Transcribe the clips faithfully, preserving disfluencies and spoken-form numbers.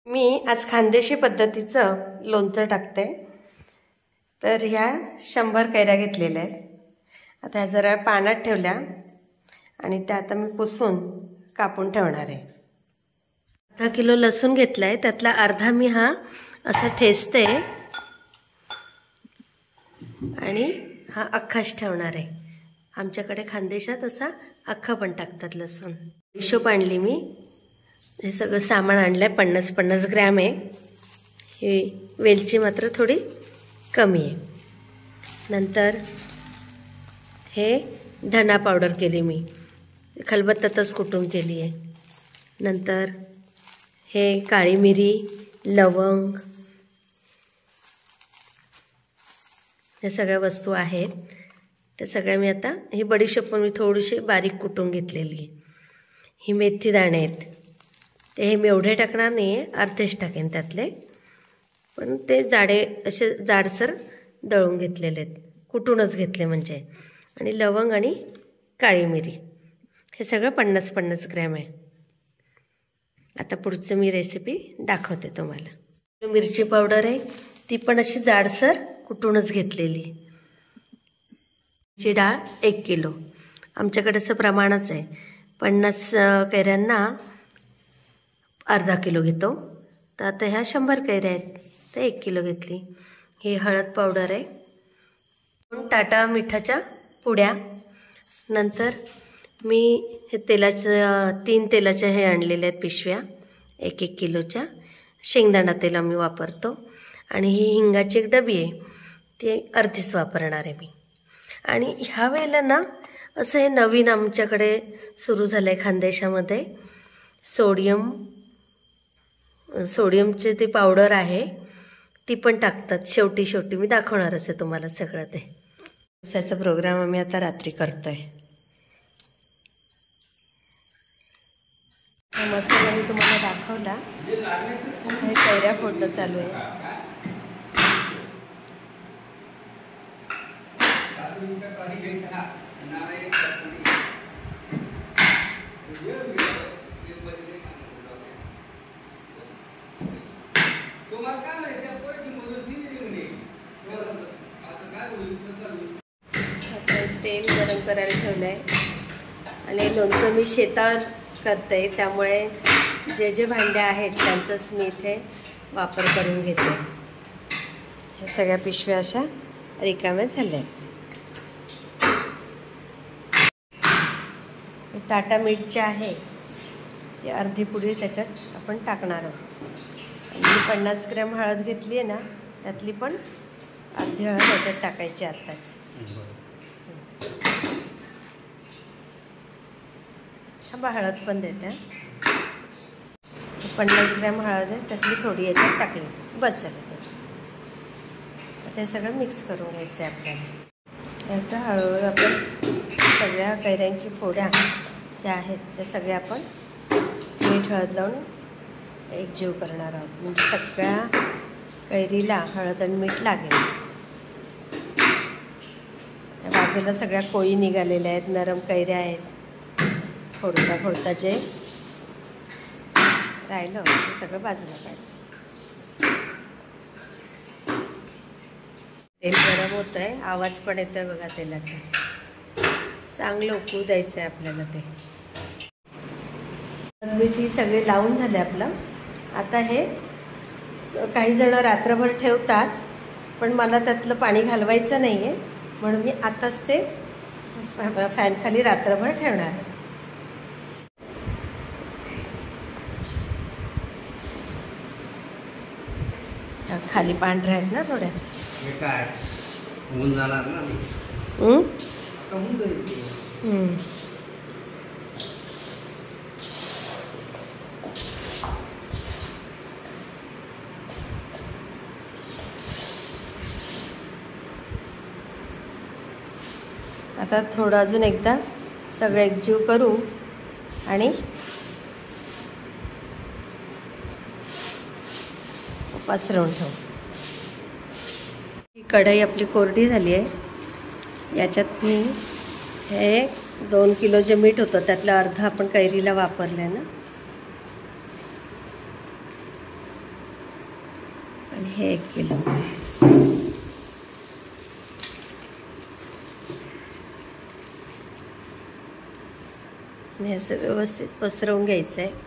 मी आज खानदेशी पद्धतीचं लोणचं टाकते। तर ह्या शंभर कैऱ्या घेतलेल्या आहेत। आता ह्या जरा पाण्यात ठेवल्या आणि त्या आता मी पुसून कापून ठेवणार आहे। अर्धा किलो लसूण घेतलाय, त्यातला अर्धा मी हा असा ठेचते आणि हा अख्खाच ठेवणार आहे। आमच्याकडे खानदेशात असा अख्खा पण टाकतात लसूण। हिशोब आणली मी, हे सगळं सामान आणलंय, पन्नास पन्नास ग्रॅम आहे। ही वेलची मात्र थोडी कमी आहे। नंतर हे धना पावडर केली मी, खलबत्त्यातच कुटून केली आहे। नंतर हे काळी मिरी, लवंग, या सगळ्या वस्तू आहेत। त्या सगळ्या मी आता, ही बडीशेप पण मी थोडीशी बारीक कुटून घेतलेली आहे। ही मेथी दाणे आहेत, ते हे मी एवढे टाकणार नाही आहे, अर्धेच टाकेन त्यातले, पण ते जाडे असे जाडसर दळून घेतलेले आहेत, कुटूनच घेतले म्हणजे। आणि लवंग आणि काळी मिरी, हे सगळं पन्नास पन्नास ग्रॅम आहे। आता पुढचं मी रेसिपी दाखवते तुम्हाला। मिरची पावडर आहे, ती पण अशी जाडसर कुटूनच घेतलेली। ची डाळ एक किलो, आमच्याकडे असं प्रमाणच आहे, पन्नास कैऱ्यांना अर्धा किलो घेतो। तर आता ह्या शंभर कैऱ्या आहेत, तर एक किलो घेतली। ही हळद पावडर आहे, दोन टाटा मिठाच्या पुड्या। नंतर मी हे तेलाचं तीन तेलाच्या हे आणलेले आहेत पिशव्या, एक एक किलोच्या। शेंगदाणा तेल आम्ही वापरतो। आणि ही हिंगाची एक डबी आहे, ती अर्धीच वापरणार आहे मी। आणि ह्या वेळेला ना असं हे नवीन आमच्याकडे सुरू झालं आहे खानदेशामध्ये, सोडियम सोडियमचे ते पावडर आहे, ती पण टाकतात शेवटी शेवटी। मी दाखवणारच आहे तुम्हाला सगळं ते। उसाचा प्रोग्राम आम्ही आता रात्री करतोय। हा मसाला मी तुम्हाला दाखवला, हे कैऱ्या फोडणं चालू आहे। तेल गरम करायला ठेवलंय आणि लोणचं मी शेतावर करते, त्यामुळे जे जे भांडे आहेत त्यांचाच मी इथे वापर करून घेते। हे सगळ्या पिशव्या अशा रिकाम्या झाल्या आहेत। टाटा मीठचे आहे, ती अर्धी पुडी त्याच्यात आपण टाकणार आहोत। आणि पन्नास ग्रॅम हळद घेतली आहे ना, त्यातली पण अर्धी हळद त्याच्यात टाकायची आत्ताच। हा हळद पण देते, पन्नास ग्रॅम हळद आहे, त्यातली थोडी याच्यात टाकली, बस झालं ते। ते सगळं मिक्स करून घ्यायचं आहे आपल्याला। आता हळूहळू आपण सगळ्या कैऱ्यांची फोड्या ज्या आहेत त्या सगळ्या आपण मीठ हळद लावून एकजीव करणार आहोत, म्हणजे सगळ्या कैरीला हळद आणि मीठ लागेल। बाजूला सगळ्या कोळी निघालेल्या आहेत, नरम कैऱ्या आहेत। फोडता फोडता जे राहिलं ते सगळं बाजूला काढलं। तेल गरम होत आहे, आवाज पण येतोय बघा तेलाचा। चांगलं उकळू द्यायचं आहे आपल्याला ते। मिठी सगळे लावून झाले आपलं। आता हे काही जण रात्रभर ठेवतात, पण मला त्यातलं पाणी घालवायचं नाही आहे, म्हणून मी आताच ते फॅनखाली रात्रभर ठेवणार आहे। खाली पांढऱ्या आहेत ना थोड्या, काय होऊन जाणार ना। हम्म आता थोडं अजून एकदा सगळं एकजीव करू आणि पसरवून ठेवू। ही कढई आपली कोरडी झाली आहे, याच्यात मी हे दोन किलो जे मीठ होतं त्यातलं अर्ध आपण कैरीला वापरलं ना, आणि हे एक किलो. आणि असं व्यवस्थित पसरवून घ्यायचं आहे.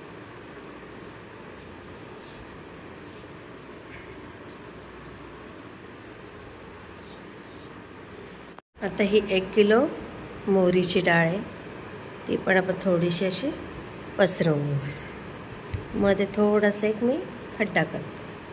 आता ही एक किलो मोहरीची डाळ आहे, ती पण आपण थोडीशी अशी पसरवून घेऊ. मध्ये थोडासा एक मी खड्डा करते.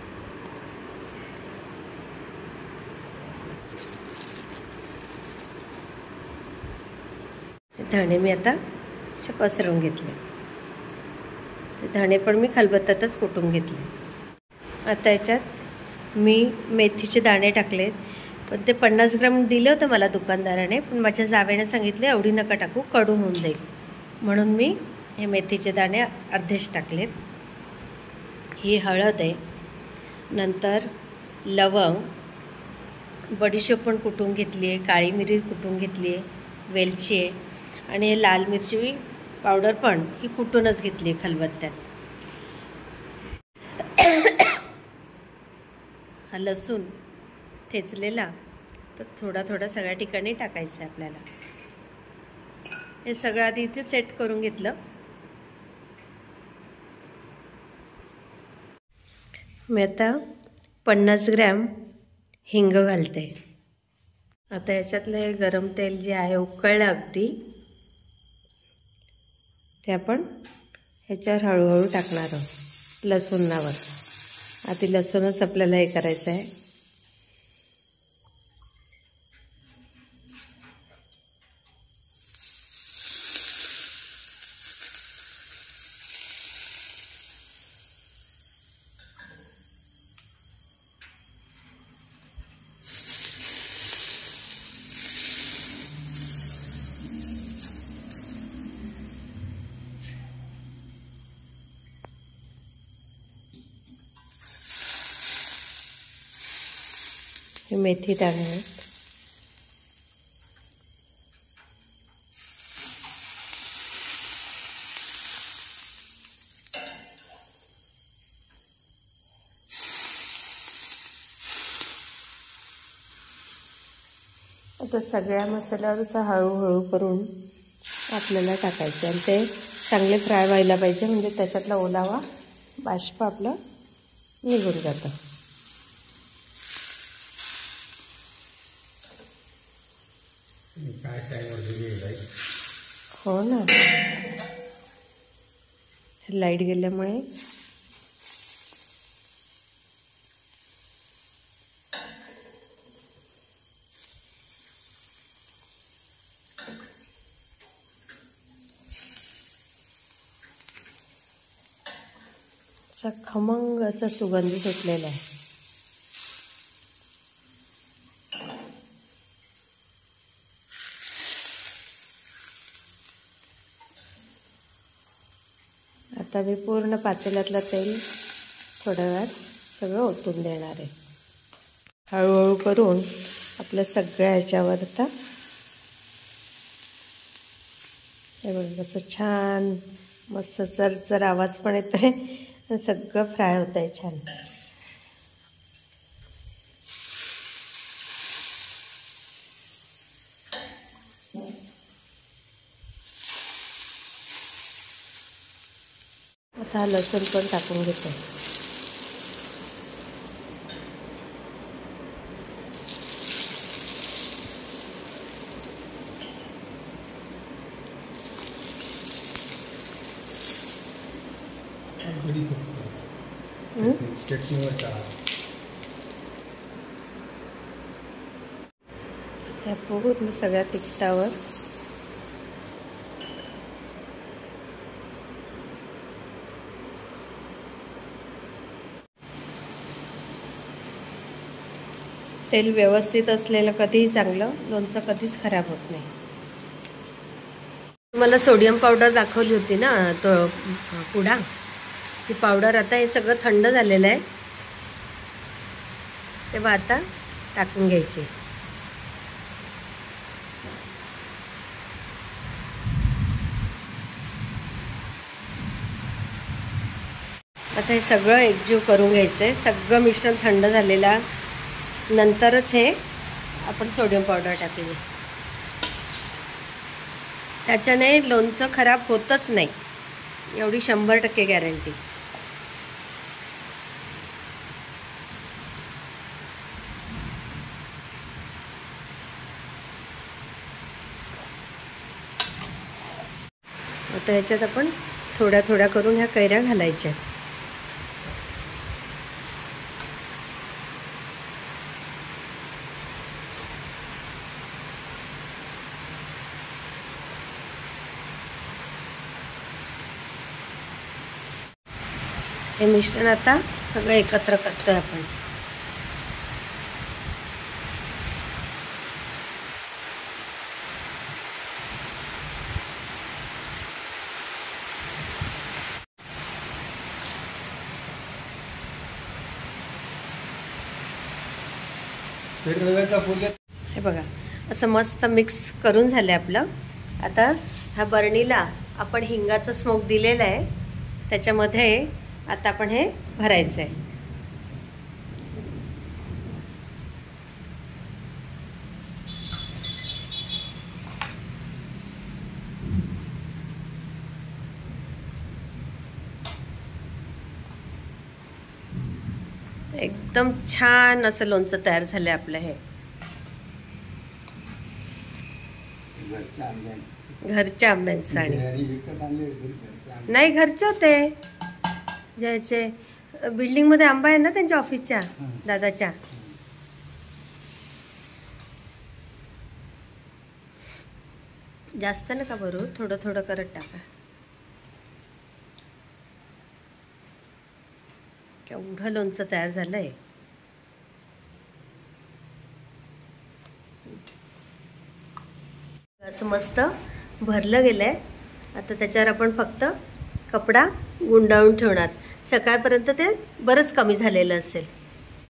धणे मी आता असे पसरवून घेतले. ते धणे पण मी खलबत्त्यातच कुटून घेतले. आता याच्यात मी मेथीचे दाणे टाकलेत, पण ते पन्नास ग्राम दिलं होतं मला दुकानदाराने, पण माझ्या जावेने सांगितले एवढी नका टाकू, कडू होऊन जाईल, म्हणून मी हे मेथीचे दाणे अर्धेच टाकलेत. ही हळद आहे, नंतर लवंग, बडीशेप पण कुटून घेतली आहे, काळी मिरी कुटून घेतली आहे, वेलची आहे, आणि हे लाल मिरची पावडर पण ही कुटूनच घेतली आहे खलबत्त्यात. हा लसूण ठेचलेला तर थोडा थोडा सगळ्या ठिकाणी टाकायचं आहे आपल्याला. हे सगळं आधी इथे सेट करून घेतलं. मी आता पन्नास ग्रॅम हिंग घालते. आता याच्यातलं हे गरम तेल जे आहे उकळलं अगदी, ते आपण ह्याच्यावर हळूहळू टाकणार आहोत लसूणावर. आधी लसूणच आपल्याला हे करायचं आहे. हे मेथी दाणे आहेत. आता सगळ्या मसाल्यावर असं हळूहळू करून आपल्याला टाकायचे आणि ते चांगले फ्राय व्हायला पाहिजे, म्हणजे त्याच्यातला ओलावा बाष्प आपलं निघून जातं. हो ना, लाईट गेल्यामुळे असा खमंग असा सुगंध सुटलेला आहे. आता मी पूर्ण पातेल्यातलं तेल थोड्या वेळात सगळं ओतून देणार आहे. हळूहळू करून आपल्या सगळ्या ह्याच्यावर आता हे बघा कसं छान मस्त चरचर आवाज पण येतो आहे आणि सगळं फ्राय होत आहे छान. आता हा लसूण पण टाकून घेतो. त्या पूर्ण सगळ्या तिखटावर तेल व्यवस्थित असलेलं कधीही चांगलं, लोणचं कधीच खराब होत नाही. तुम्हाला सोडियम पावडर दाखवली होती ना तो पुडा, ती पावडर आता हे सगळं थंड झालेलं आहे तेव्हा आता टाकून घ्यायची. आता हे सगळं एकजीव करून घ्यायचं आहे. सगळं मिश्रण थंड झालेला नंतरच हे आपण सोडियम पावडर टाकली. त्याच्याने लोणचं खराब होतच नाही, एवढी शंभर टक्के गॅरंटी. आता ह्याच्यात आपण थोड्या थोड्या करून ह्या कैऱ्या घालायच्या. हे मिश्रण आता सगळं एकत्र करतोय आपण. हे बघा असं मस्त मिक्स करून झालं आपलं. आता ह्या बरणीला आपण हिंगाचं स्मोक दिलेलं आहे, त्याच्यामध्ये आता आपण हे भरायचं आहे. एकदम छान असं लोणचं तयार झालंय आपलं. हे घरच्या आंब्यांचं आणि नाही घरचे होते, ज्याचे बिल्डिंग मध्ये आंबा आहे ना त्यांच्या ऑफिसच्या दादाच्या. जास्त नका भरू, थोडं थोडं करत टाका. केवढं लोणचं तयार झालंय. असं मस्त भरलं गेलंय. आता त्याच्यावर आपण फक्त कपडा गुंडाळून ठेवणार. सकाळपर्यंत ते बरंच कमी झालेलं असेल.